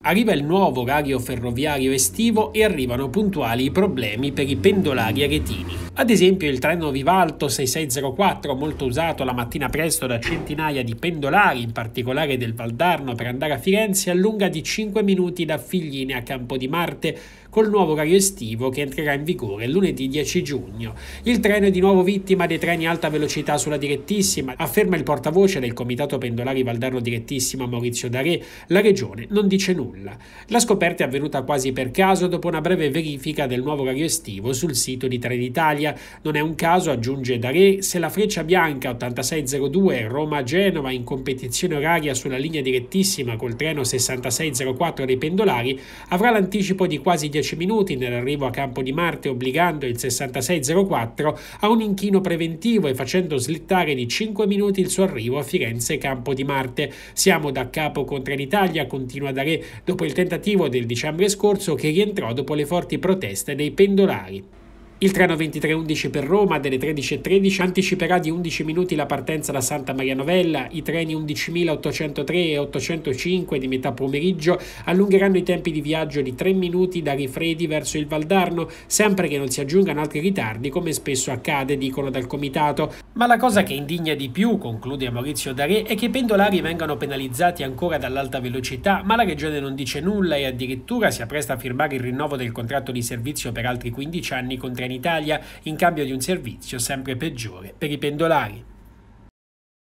Arriva il nuovo orario ferroviario estivo e arrivano puntuali i problemi per i pendolari aretini. Ad esempio il treno Vivalto 6604, molto usato la mattina presto da centinaia di pendolari, in particolare del Valdarno, per andare a Firenze, allunga di 5 minuti da Figline a Campodimarte col nuovo orario estivo che entrerà in vigore lunedì 10 giugno. Il treno è di nuovo vittima dei treni alta velocità sulla direttissima, afferma il portavoce del Comitato Pendolari Valdarno Direttissima Maurizio Darè. La regione non dice nulla. La scoperta è avvenuta quasi per caso dopo una breve verifica del nuovo orario estivo sul sito di Trenitalia. Non è un caso, aggiunge Darè, se la Freccia Bianca 8602 Roma-Genova in competizione oraria sulla linea direttissima col treno 6604 dei pendolari avrà l'anticipo di quasi 10 minuti nell'arrivo a Campodimarte, obbligando il 6604 a un inchino preventivo e facendo slittare di 5 minuti il suo arrivo a Firenze Campodimarte. Siamo da capo con Trenitalia, continua Darè, dopo il tentativo del dicembre scorso che rientrò dopo le forti proteste dei pendolari. Il treno 2311 per Roma delle 13:13 anticiperà di 11 minuti la partenza da Santa Maria Novella. I treni 11.803 e 805 di metà pomeriggio allungheranno i tempi di viaggio di 3 minuti da Rifredi verso il Valdarno, sempre che non si aggiungano altri ritardi come spesso accade, dicono dal comitato. Ma la cosa che indigna di più, conclude Maurizio Darè, è che i pendolari vengano penalizzati ancora dall'alta velocità, ma la regione non dice nulla e addirittura si appresta a firmare il rinnovo del contratto di servizio per altri 15 anni con Trenitalia in cambio di un servizio sempre peggiore per i pendolari.